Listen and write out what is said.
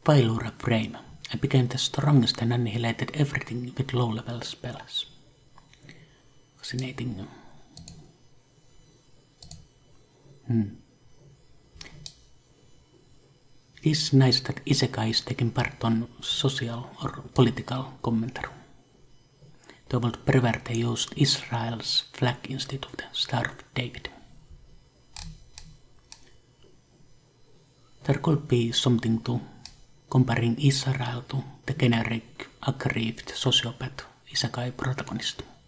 Failure frame. I became the strongest and annihilated everything with low-level spells. Fascinating. It is nice that Isekai is taking part on social or political commentary. They would prefer they used Israel's flag instead of the Star of David. There could be something to comparing Israel to the generic aggrieved sociopath Isekai protagonist.